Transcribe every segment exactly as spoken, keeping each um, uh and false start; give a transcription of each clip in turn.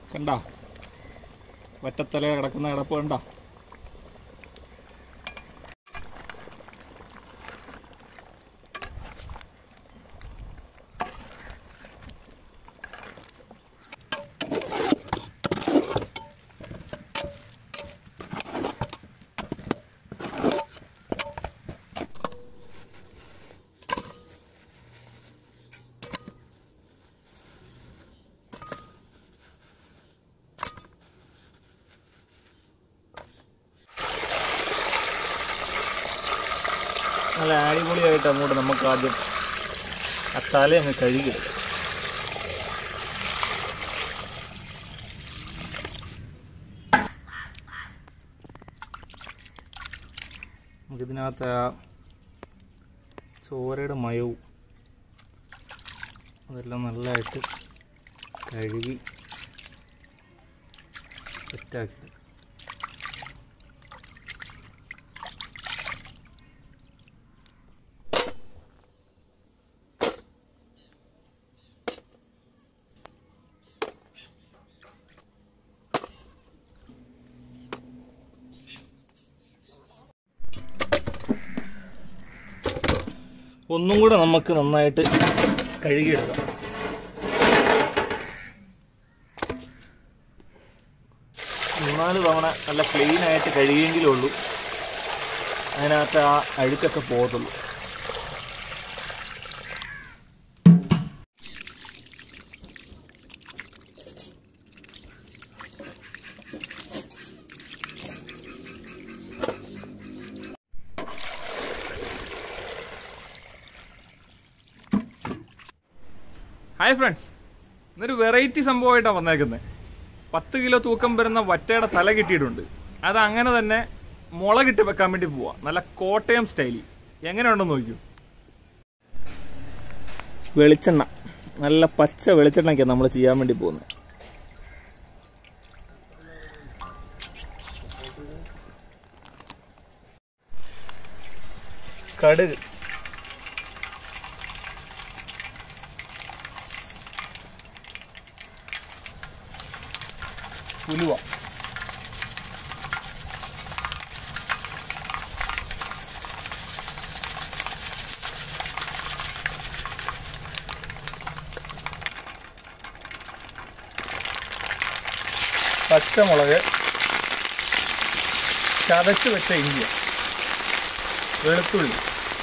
കണ്ടോ വറ്റത്തല കിടക്കുന്ന കിടപ്പ് കണ്ടോ? നല്ല അടിപൊളിയായിട്ട് അങ്ങോട്ട് നമുക്ക് ആദ്യം ആ തല അങ്ങ് കഴുകിയെടുക്കാം. നമുക്കിതിനകത്ത് ആ ചോരയുടെ മയവും അതെല്ലാം നല്ലതായിട്ട് കഴുകി സെറ്റാക്കി. ഒന്നും കൂടെ നമുക്ക് നന്നായിട്ട് കഴുകിയെടുക്കാം. മൂന്നാല് തവണ നല്ല ക്ലീനായിട്ട് കഴുകിയെങ്കിലേ ഉള്ളൂ അതിനകത്ത് ആ അഴുക്കൊക്കെ പോകത്തുള്ളൂ. ഹായ് ഫ്രണ്ട്സ്, ഇന്നൊരു വെറൈറ്റി സംഭവമായിട്ടാണ് വന്നേക്കുന്നത്. പത്ത് കിലോ തൂക്കം വരുന്ന വറ്റയുടെ തല കിട്ടിയിട്ടുണ്ട്. അത് അങ്ങനെ തന്നെ മുളകിട്ട് വെക്കാൻ വേണ്ടി പോവാ. നല്ല കോട്ടയം സ്റ്റൈലിൽ. എങ്ങനെയുണ്ടെന്ന് നോക്കൂ. വെളിച്ചെണ്ണ, നല്ല പച്ച വെളിച്ചെണ്ണയ്ക്കാണ് നമ്മൾ ചെയ്യാൻ വേണ്ടി പോകുന്നത്. കടുക്, ഉലുവ, പച്ചമുളക്, ചതച്ച് വെച്ച ഇഞ്ചി, വെളുത്തുള്ളി,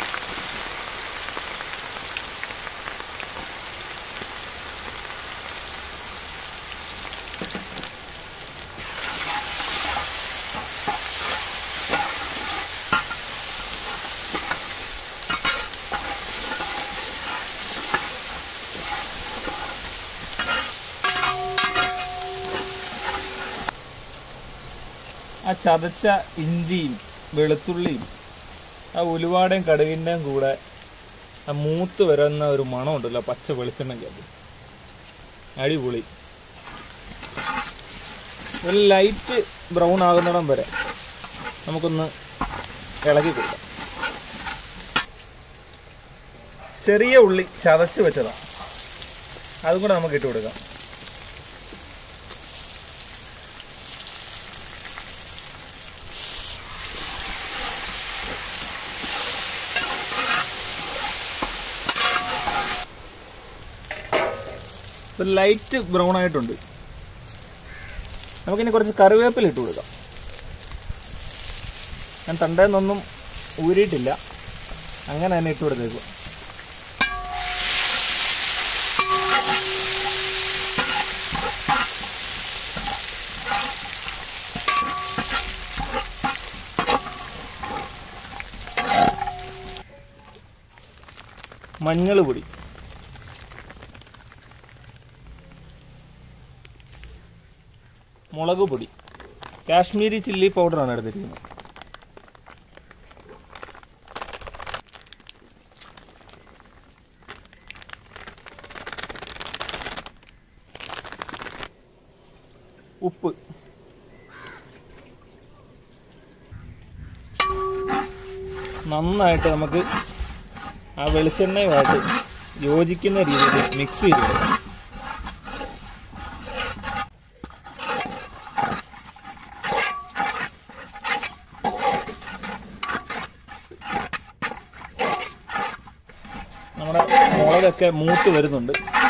ആ ചതച്ച ഇഞ്ചിയും വെളുത്തുള്ളിയും ആ ഉലുവാടയും കടുകിൻ്റെയും കൂടെ ആ മൂത്ത് വരുന്ന ഒരു മണം ഉണ്ടല്ലോ പച്ച വെളിച്ചെണ്ണയ്ക്കത്. അടിപൊളി. ഒരു ലൈറ്റ് ബ്രൗൺ ആകുന്നിടം വരെ നമുക്കൊന്ന് ഇളക്കി കൊടുക്കാം. ചെറിയ ഉള്ളി ചതച്ച് വെച്ചതാണ്, അതും കൂടെ നമുക്ക് ഇട്ട് കൊടുക്കാം. ഒരു ലൈറ്റ് ബ്രൗൺ ആയിട്ടുണ്ട്. നമുക്കിനി കുറച്ച് കറിവേപ്പില ഇട്ട് കൊടുക്കാം. ഞാൻ തണ്ടേന്നൊന്നും ഊരിയിട്ടില്ല, അങ്ങനെ തന്നെ ഇട്ട് കൊടുത്തേക്കുക. മഞ്ഞൾ പൊടി, മുളക് പൊടി, കാശ്മീരി ചില്ലി പൗഡറാണ് എടുത്തിരിക്കുന്നത്. ഉപ്പ്, നന്നായിട്ട് നമുക്ക് ആ വെളിച്ചെണ്ണയുമായിട്ട് യോജിക്കുന്ന രീതിയിൽ മിക്സ് ചെയ്ത് കൊടുക്കാം. സൈഡൊക്കെ മൂത്ത് വരുന്നുണ്ട്.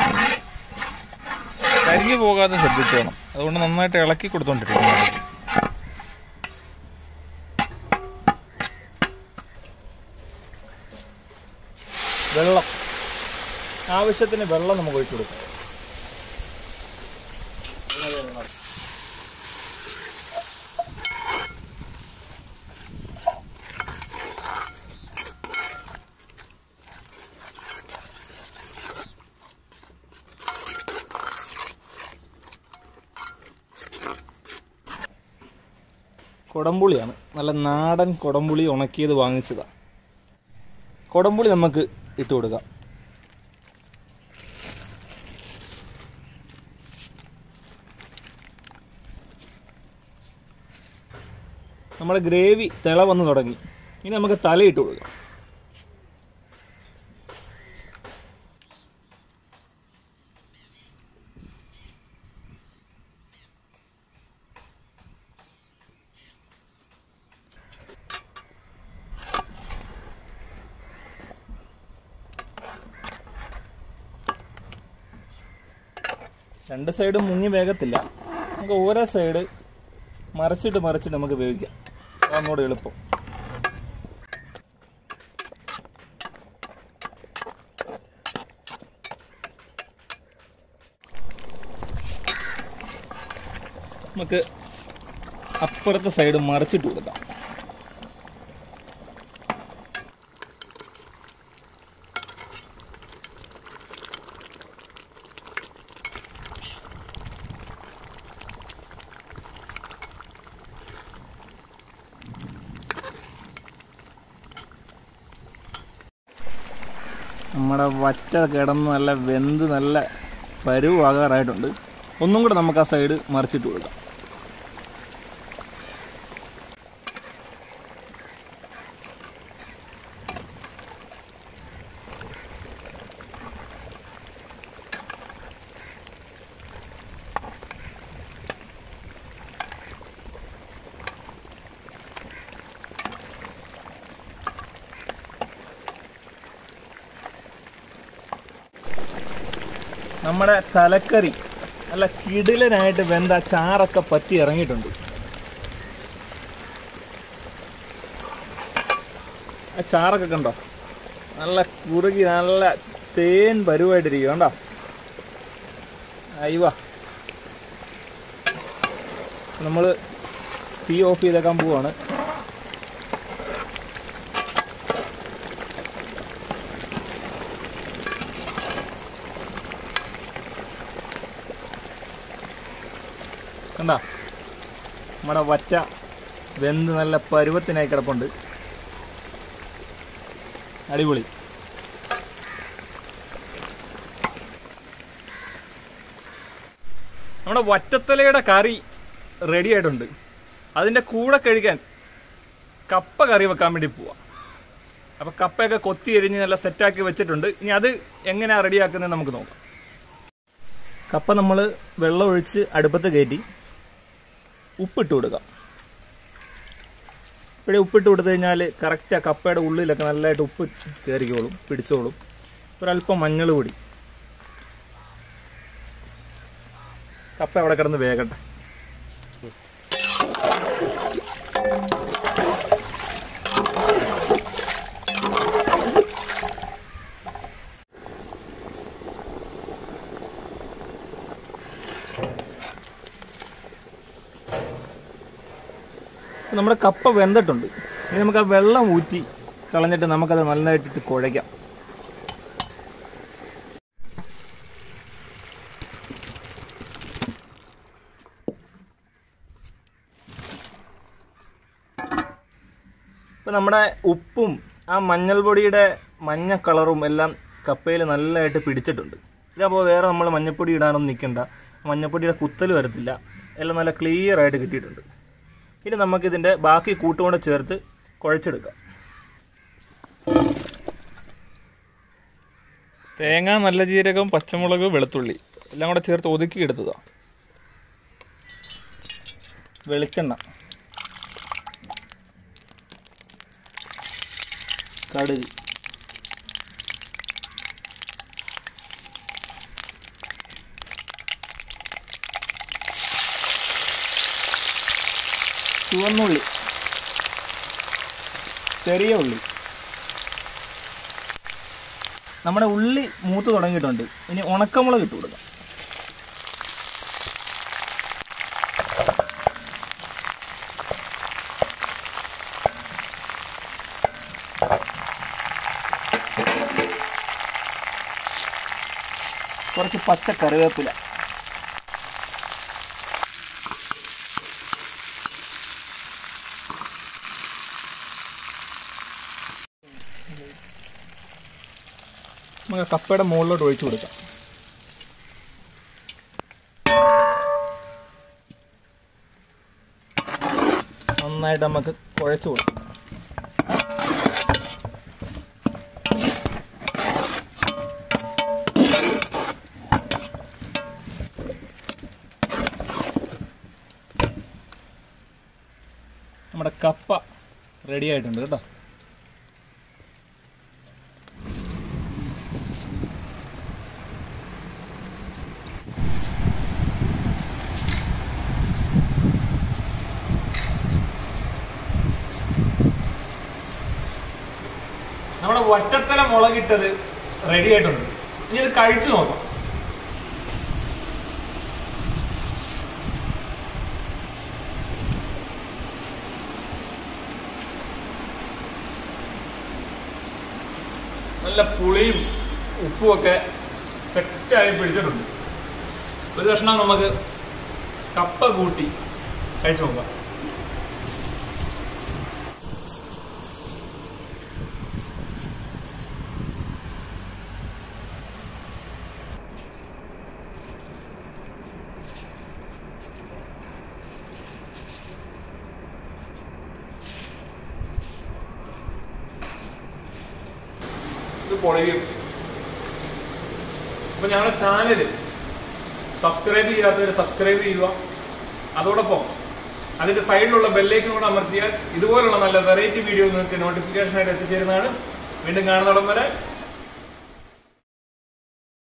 കരിഞ്ഞു പോകാതെ ശ്രദ്ധിച്ചോണം. അതുകൊണ്ട് നന്നായിട്ട് ഇളക്കി കൊടുത്തോണ്ടിരിക്കും. വെള്ളം, ആവശ്യത്തിന് വെള്ളം നമുക്ക് ഒഴിച്ചു കൊടുക്കാം. കൊടംപുളിയാണ്, നല്ല നാടൻ കൊടംപുളി ഉണക്കിയത് വാങ്ങിച്ചതാണ്. കൊടംപുളി നമുക്ക് ഇട്ട് കൊടുക്കാം. നമ്മുടെ ഗ്രേവി തിള വന്ന് തുടങ്ങി. ഇനി നമുക്ക് തലയിട്ട് കൊടുക്കാം. രണ്ട് സൈഡും മുങ്ങി വേഗത്തില്ല. നമുക്ക് ഓരോ സൈഡ് മറിച്ചിട്ട് മറിച്ചിട്ട് നമുക്ക് വേവിക്കാം. അങ്ങോട്ട് എളുപ്പം. നമുക്ക് അപ്പുറത്തെ സൈഡ് മറിച്ചിട്ട് കൊടുക്കാം. നമ്മുടെ വറ്റ കിടന്ന് നല്ല വെന്ത് നല്ല പരുവാകാറായിട്ടുണ്ട്. ഒന്നും കൂടെ നമുക്ക് ആ സൈഡ് മറിച്ചിട്ട് കൊടുക്കാം. നമ്മുടെ തലക്കറി നല്ല കിടിലനായിട്ട് വെന്ത ചാറൊക്കെ പറ്റി ഇറങ്ങിയിട്ടുണ്ട്. ആ ചാറൊക്കെ കണ്ടോ, നല്ല കുറുകി നല്ല തേൻ പരുവായിട്ടിരിക്കും. കണ്ടോ, അയ്യോ. നമ്മൾ തീ ഓഫ് ചെയ്തേക്കാൻ പോവാണ്. കണ്ടാ, നമ്മുടെ വറ്റ വെന്ത് നല്ല പരുവത്തിനായി കിടപ്പുണ്ട്. അടിപൊളി. നമ്മുടെ വറ്റത്തലയുടെ കറി റെഡി ആയിട്ടുണ്ട്. അതിൻ്റെ കൂടെ കഴിക്കാൻ കപ്പ കറി വെക്കാൻ വേണ്ടി പോവാം. അപ്പോൾ കപ്പയൊക്കെ കൊത്തി എരിഞ്ഞ് നല്ല സെറ്റാക്കി വെച്ചിട്ടുണ്ട്. ഇനി അത് എങ്ങനെയാണ് റെഡിയാക്കുന്നത് നമുക്ക് നോക്കാം. കപ്പ നമ്മൾ വെള്ളം ഒഴിച്ച് അടുപ്പത്ത് കയറ്റി ഉപ്പിട്ട് കൊടുക്കാം. ഇവിടെ ഉപ്പിട്ട് കൊടുത്തു കഴിഞ്ഞാൽ കറക്റ്റ് ആ കപ്പയുടെ ഉള്ളിലൊക്കെ നല്ലതായിട്ട് ഉപ്പ് കയറിക്കോളും, പിടിച്ചോളും. ഒരല്പം മഞ്ഞൾ പൊടി. കപ്പ അവിടെ കിടന്ന് വേകട്ടെ. നമ്മുടെ കപ്പ വെന്തിട്ടുണ്ട്. ഇനി നമുക്ക് ആ വെള്ളം ഊറ്റി കളഞ്ഞിട്ട് നമുക്കത് നന്നായിട്ടിട്ട് കുഴയ്ക്കാം. ഇപ്പം നമ്മുടെ ഉപ്പും ആ മഞ്ഞൾ പൊടിയുടെ മഞ്ഞ കളറും എല്ലാം കപ്പയിൽ നല്ലതായിട്ട് പിടിച്ചിട്ടുണ്ട്. ഇതപ്പോൾ വേറെ നമ്മൾ മഞ്ഞൾപ്പൊടി ഇടാനൊന്നും നിൽക്കണ്ട. മഞ്ഞൾപ്പൊടിയുടെ കുത്തൽ വരത്തില്ല. എല്ലാം നല്ല ക്ലിയർ ആയിട്ട് കിട്ടിയിട്ടുണ്ട്. ഇനി നമുക്കിതിൻ്റെ ബാക്കി കൂട്ടുകൊണ്ട് ചേർത്ത് കുഴച്ചെടുക്കാം. തേങ്ങ, നല്ല ജീരകം, പച്ചമുളക്, വെളുത്തുള്ളി എല്ലാം കൂടെ ചേർത്ത് ഒതുക്കി എടുത്തതാണ്. വെളിച്ചെണ്ണ, കടുക്, ചുവന്നുള്ളി, ചെറിയ ഉള്ളി. നമ്മുടെ ഉള്ളി മൂത്ത് തുടങ്ങിയിട്ടുണ്ട്. ഇനി ഉണക്കമുളക് ഇട്ട് കൊടുക്കാം. കുറച്ച് പച്ച കറിവേപ്പില, നമുക്ക് കപ്പയുടെ മുകളിലോട്ട് ഒഴിച്ചു കൊടുക്കാം. നന്നായിട്ട് നമുക്ക് കുഴച്ചു കൊടുക്കാം. നമ്മുടെ കപ്പ റെഡി ആയിട്ടുണ്ട് കേട്ടോ. നമ്മുടെ വറ്റത്തല മുളകിട്ടത് റെഡി ആയിട്ടുണ്ട്. ഇനി ഇത് കഴിച്ചു നോക്കാം. നല്ല പുളിയും ഉപ്പും ഒക്കെ സെറ്റായി പിടിച്ചിട്ടുണ്ട്. ഒരു കഷ്ണം നമുക്ക് കപ്പ കൂട്ടി കഴിച്ചു നോക്കാം. ഇത് പൊളിയും. അപ്പൊ ഞങ്ങളുടെ ചാനല് സബ്സ്ക്രൈബ് ചെയ്യാത്തവർ സബ്സ്ക്രൈബ് ചെയ്യുക. അതോടൊപ്പം അതിന്റെ സൈഡിലുള്ള ബെല്ലൈക്കൻ കൂടെ അമർത്തിയാൽ ഇതുപോലുള്ള നല്ല വെറൈറ്റി വീഡിയോ നിങ്ങൾക്ക് നോട്ടിഫിക്കേഷൻ ആയിട്ട് എത്തിച്ചേരുന്നതാണ്. വീണ്ടും കാണുന്നിടം വരെ